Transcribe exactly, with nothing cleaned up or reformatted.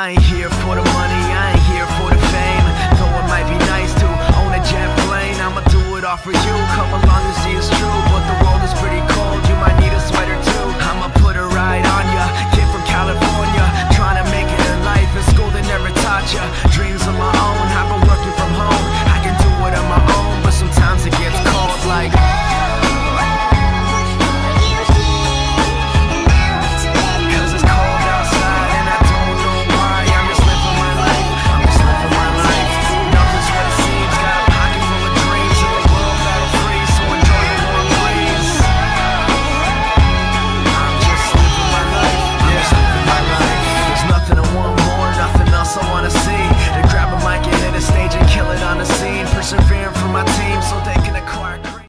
I ain't here for the money, I ain't here for the fame. Though it might be nice to own a jet plane, I'ma do it all for you. Come along and see us